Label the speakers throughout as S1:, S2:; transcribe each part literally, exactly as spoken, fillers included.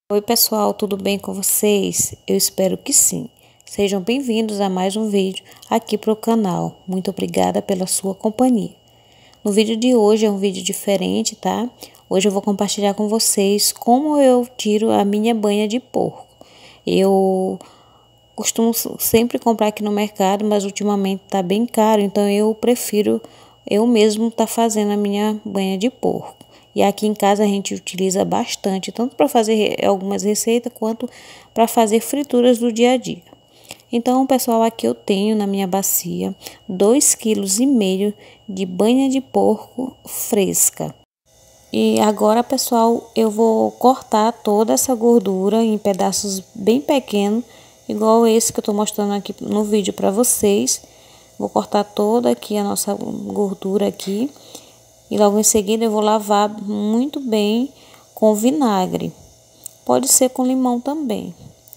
S1: Oi pessoal, tudo bem com vocês? Eu espero que sim. Sejam bem-vindos a mais um vídeo aqui para o canal. Muito obrigada pela sua companhia. No vídeo de hoje é um vídeo diferente, tá? Hoje eu vou compartilhar com vocês como eu tiro a minha banha de porco. Eu costumo sempre comprar aqui no mercado, mas ultimamente tá bem caro, então eu prefiro eu mesmo tá fazendo a minha banha de porco. E aqui em casa a gente utiliza bastante, tanto para fazer algumas receitas quanto para fazer frituras do dia a dia. Então, pessoal, aqui eu tenho na minha bacia dois quilos e meio de banha de porco fresca. E agora, pessoal, eu vou cortar toda essa gordura em pedaços bem pequenos, igual esse que eu tô mostrando aqui no vídeo para vocês. Vou cortar toda aqui a nossa gordura aqui. E logo em seguida eu vou lavar muito bem com vinagre. Pode ser com limão também.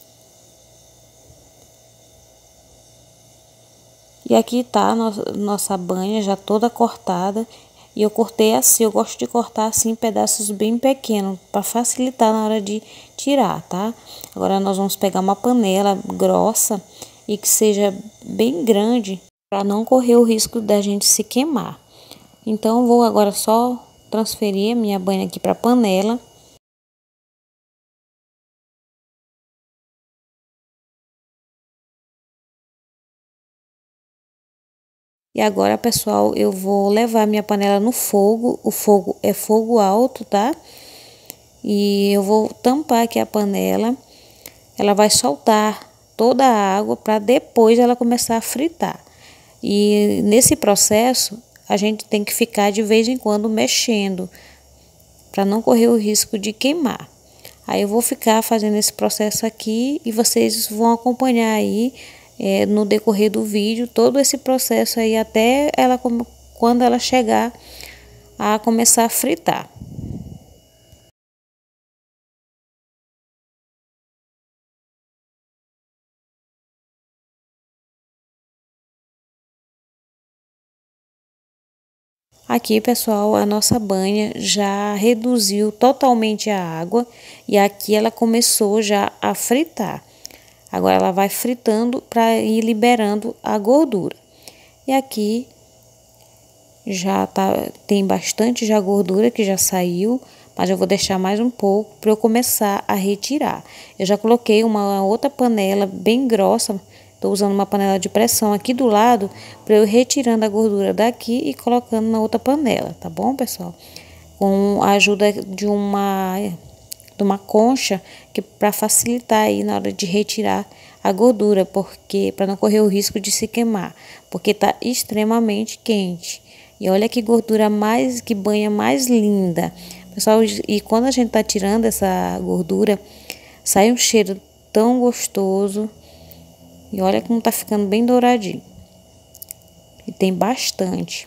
S1: E aqui tá a nossa, nossa banha já toda cortada. E eu cortei assim, eu gosto de cortar assim em pedaços bem pequenos, para facilitar na hora de tirar, tá? Agora nós vamos pegar uma panela grossa e que seja bem grande, para não correr o risco da gente se queimar. Então, vou agora só transferir a minha banha aqui para a panela. E agora, pessoal, eu vou levar minha panela no fogo. O fogo é fogo alto, tá? E eu vou tampar aqui a panela. Ela vai soltar toda a água para depois ela começar a fritar. E nesse processo, a gente tem que ficar de vez em quando mexendo, para não correr o risco de queimar. Aí eu vou ficar fazendo esse processo aqui e vocês vão acompanhar aí é, no decorrer do vídeo todo esse processo aí até ela quando ela chegar a começar a fritar. Aqui, pessoal, a nossa banha já reduziu totalmente a água e aqui ela começou já a fritar. Agora ela vai fritando para ir liberando a gordura. E aqui já tá, tem bastante já gordura que já saiu, mas eu vou deixar mais um pouco para eu começar a retirar. Eu já coloquei uma outra panela bem grossa, estou usando uma panela de pressão aqui do lado, para eu ir retirando a gordura daqui e colocando na outra panela, tá bom, pessoal? Com a ajuda de uma, de uma concha, que para facilitar aí na hora de retirar a gordura, porque para não correr o risco de se queimar, porque tá extremamente quente. E olha que gordura mais, que banha mais linda. Pessoal, e quando a gente tá tirando essa gordura, sai um cheiro tão gostoso. E olha como tá ficando bem douradinho. E tem bastante.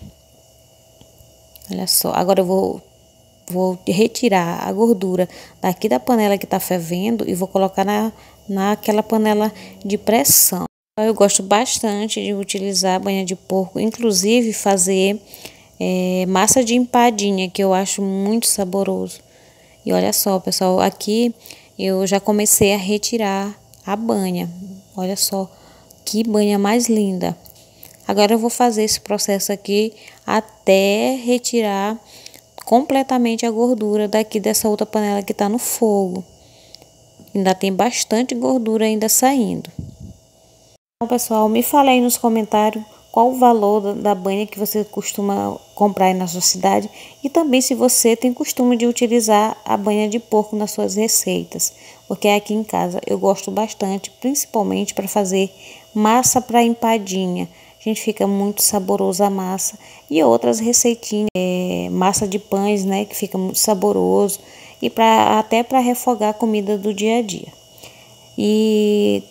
S1: Olha só, agora eu vou, vou retirar a gordura daqui da panela que tá fervendo e vou colocar na, naquela panela de pressão. Eu gosto bastante de utilizar a banha de porco, inclusive fazer é, massa de empadinha, que eu acho muito saboroso. E olha só, pessoal, aqui eu já comecei a retirar a banha. Olha só, que banha mais linda. Agora eu vou fazer esse processo aqui até retirar completamente a gordura daqui dessa outra panela que tá no fogo. Ainda tem bastante gordura ainda saindo. Então, pessoal, me fala aí nos comentários qual o valor da, da banha que você costuma comprar aí na sua cidade e também se você tem costume de utilizar a banha de porco nas suas receitas, porque aqui em casa eu gosto bastante, principalmente para fazer massa para empadinha. A gente fica muito saboroso a massa e outras receitinhas, é, massa de pães, né, que fica muito saboroso e para até para refogar a comida do dia a dia. E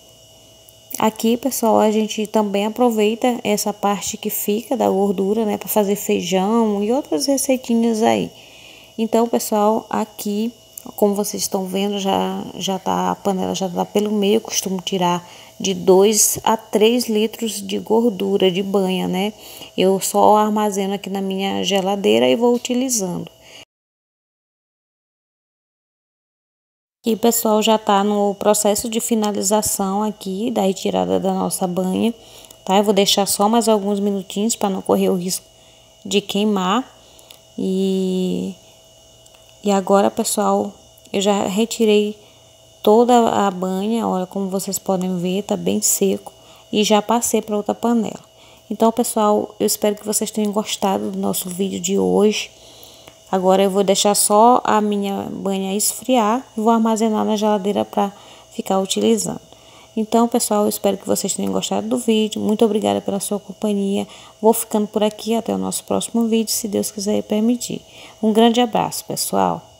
S1: aqui, pessoal, a gente também aproveita essa parte que fica da gordura, né, para fazer feijão e outras receitinhas aí. Então, pessoal, aqui, como vocês estão vendo, já já tá a panela já tá pelo meio. Eu costumo tirar de dois a três litros de gordura de banha, né? Eu só armazeno aqui na minha geladeira e vou utilizando. E pessoal, já tá no processo de finalização aqui da retirada da nossa banha, tá? Eu vou deixar só mais alguns minutinhos para não correr o risco de queimar. E, e agora, pessoal, eu já retirei toda a banha, olha como vocês podem ver, tá bem seco. E já passei para outra panela. Então, pessoal, eu espero que vocês tenham gostado do nosso vídeo de hoje. Agora eu vou deixar só a minha banha esfriar e vou armazenar na geladeira para ficar utilizando. Então, pessoal, eu espero que vocês tenham gostado do vídeo. Muito obrigada pela sua companhia. Vou ficando por aqui até o nosso próximo vídeo, se Deus quiser permitir. Um grande abraço, pessoal.